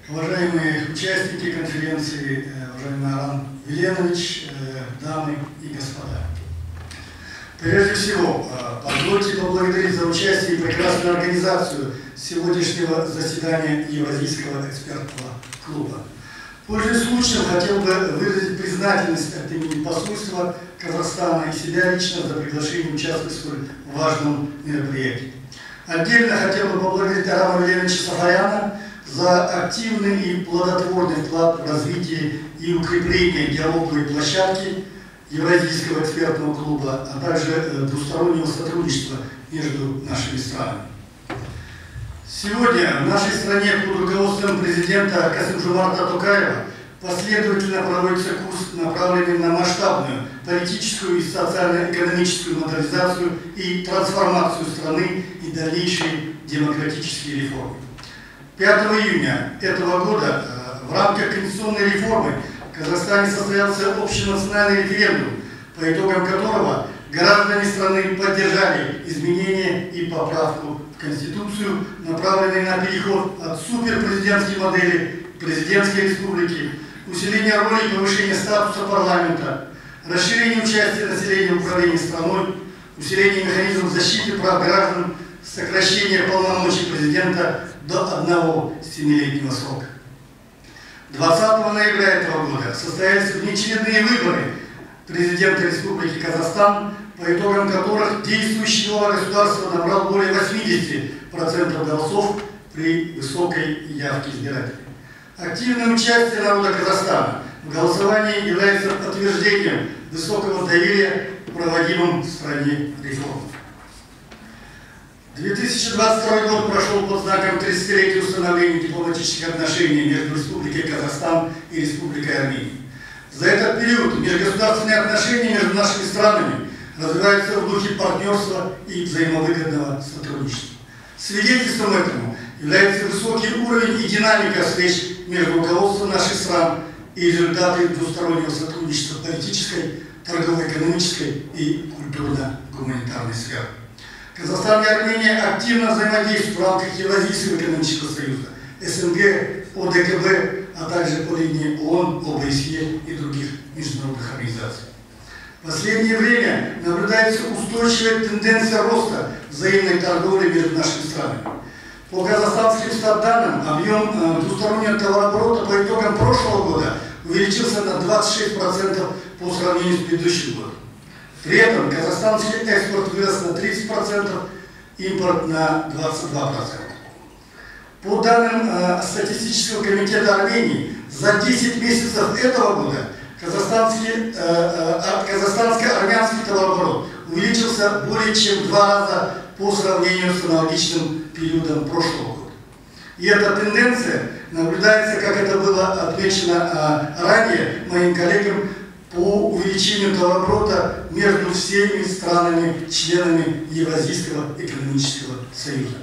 Уважаемые участники конференции, уважаемый Аран Веленович, дамы и господа. Прежде всего, позвольте поблагодарить за участие и прекрасную организацию сегодняшнего заседания Евразийского экспертного клуба. Пользуясь случаем, хотел бы выразить признательность от имени посольства Казахстана и себя лично за приглашение участвовать в столь важном мероприятии. Отдельно хотел бы поблагодарить Арана Веленовича Сафаряна за активный и плодотворный вклад в развитие и укрепление диалоговой площадки Евразийского экспертного клуба, а также двустороннего сотрудничества между нашими странами. Сегодня в нашей стране под руководством президента Касым-Жомарта Токаева последовательно проводится курс, направленный на масштабную политическую и социально-экономическую модернизацию и трансформацию страны и дальнейшие демократические реформы. 5 июня этого года в рамках конституционной реформы в Казахстане состоялся общенациональный референдум, по итогам которого граждане страны поддержали изменения и поправку в Конституцию, направленные на переход от суперпрезидентской модели к президентской республике, усиление роли и повышение статуса парламента, расширение участия населения в управлении страной, усиление механизмов защиты прав граждан, сокращение полномочий президента до 1 7-летнего срока. 20 ноября этого года состоялись внеочередные выборы президента Республики Казахстан, по итогам которых действующий глава государства набрал более 80% голосов при высокой явке избирателей. Активное участие народа Казахстана в голосовании является подтверждением высокого доверия к проводимым в стране реформам. 2022 год прошел под знаком 30-летия установления дипломатических отношений между Республикой Казахстан и Республикой Армения. За этот период межгосударственные отношения между нашими странами развиваются в духе партнерства и взаимовыгодного сотрудничества. Свидетельством этому является высокий уровень и динамика встреч между руководством наших стран и результаты двустороннего сотрудничества в политической, торгово-экономической и культурно-гуманитарной сферах. Казахстан и Армения активно взаимодействуют в рамках Евразийского экономического союза, СНГ, ОДКБ, а также по линии ООН, ОБСЕ и других международных организаций. В последнее время наблюдается устойчивая тенденция роста взаимной торговли между нашими странами. По казахстанским статданным объем двустороннего товарооборота по итогам прошлого года увеличился на 26% по сравнению с предыдущим годом. При этом казахстанский экспорт вырос на 30%, импорт на 22%. По данным Статистического комитета Армении, за 10 месяцев этого года казахстанско-армянский товарооборот увеличился более чем в 2 раза по сравнению с аналогичным периодом прошлого года. И эта тенденция наблюдается, как это было отмечено ранее моим коллегам, по увеличению товарооборота между всеми странами-членами Евразийского экономического союза.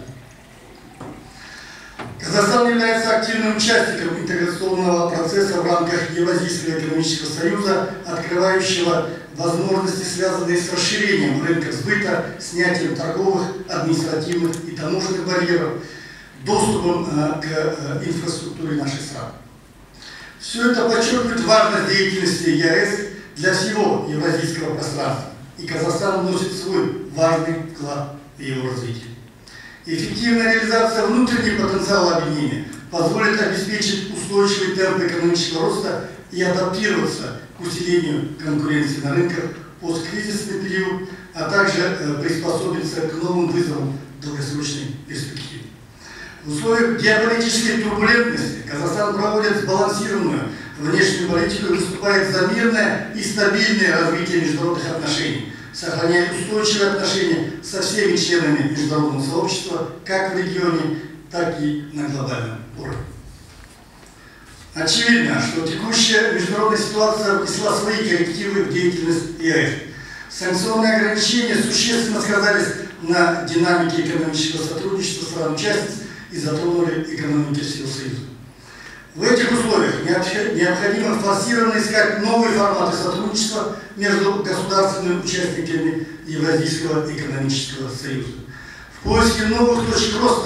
Казахстан является активным участником интеграционного процесса в рамках Евразийского экономического союза, открывающего возможности, связанные с расширением рынка сбыта, снятием торговых, административных и таможенных барьеров, доступом к инфраструктуре наших стран. Все это подчеркивает важность деятельности ЕАЭС для всего евразийского пространства, и Казахстан вносит свой важный вклад в его развитие. Эффективная реализация внутреннего потенциала объединения позволит обеспечить устойчивый темп экономического роста и адаптироваться к усилению конкуренции на рынках в посткризисный период, а также приспособиться к новым вызовам долгосрочной перспективы. В условиях геополитической турбулентности Казахстан проводит сбалансированную внешнюю политику и выступает за мирное и стабильное развитие международных отношений, сохраняя устойчивые отношения со всеми членами международного сообщества, как в регионе, так и на глобальном уровне. Очевидно, что текущая международная ситуация внесла свои коррективы в деятельность ЕАЭС. Санкционные ограничения существенно сказались на динамике экономического сотрудничества стран-участниц и затронули экономики всего Союза. В этих условиях необходимо форсированно искать новые форматы сотрудничества между государственными участниками Евразийского экономического союза. В поиске новых точек роста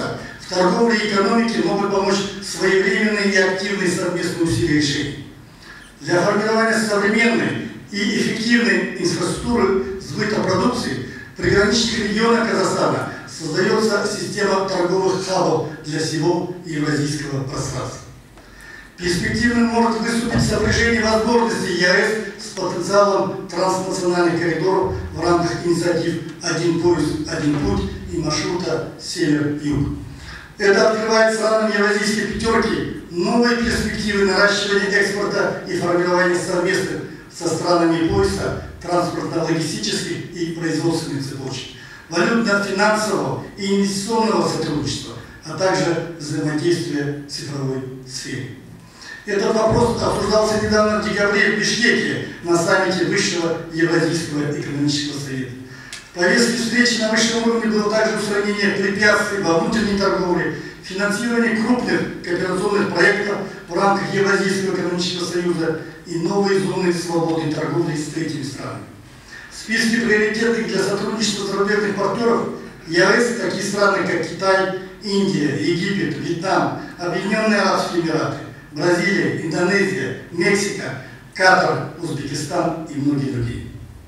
В торговле и экономике могут помочь своевременные и активные совместные усилия решений. Для формирования современной и эффективной инфраструктуры сбыта продукции в приграничных регионах Казахстана создается система торговых хабов для всего евразийского пространства. Перспективным может выступить сопряжение возможностей ЕАЭС с потенциалом транснациональных коридоров в рамках инициатив «Один пояс, один путь» и маршрута «Север-Юг». Это открывает странам Евразийской пятерки новые перспективы наращивания экспорта и формирования совместных со странами пояса транспортно-логистических и производственных цепочек, валютно-финансового и инвестиционного сотрудничества, а также взаимодействия в цифровой сфере. Этот вопрос обсуждался недавно в декабре в Бишкеке на саммите Высшего Евразийского экономического совета. В повестке встречи на высшем уровне было также устранение препятствий во внутренней торговле, финансирование крупных кооперационных проектов в рамках Евразийского экономического союза и новые зоны свободной торговли с третьими странами. В списке приоритетных для сотрудничества зарубежных партнеров ЕАЭС такие страны, как Китай, Индия, Египет, Вьетнам, Объединенные Арабские Эмираты, Бразилия, Индонезия, Мексика, Катар, Узбекистан и многие другие.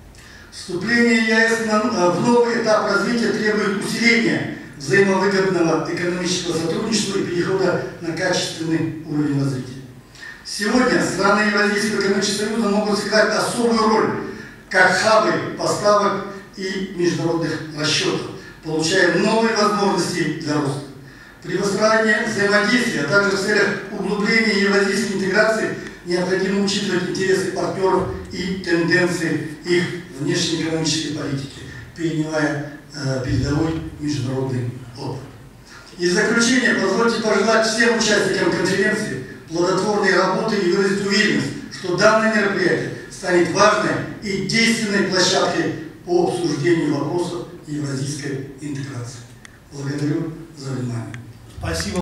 Вступление ЕАЭС в новый этап развития требует усиления взаимовыгодного экономического сотрудничества и перехода на качественный уровень развития. Сегодня страны Евразийского экономического союза могут сыграть особую роль как хабы поставок и международных расчетов, получая новые возможности для роста. При выстраивании взаимодействия, а также в целях углубления евразийской интеграции необходимо учитывать интересы партнеров и тенденции их внешнеэкономической политики, перенимая передовой международный опыт. И в заключение позвольте пожелать всем участникам конференции плодотворной работы и выразить уверенность, что данное мероприятие станет важной и действенной площадкой по обсуждению вопросов евразийской интеграции. Благодарю за внимание. Спасибо.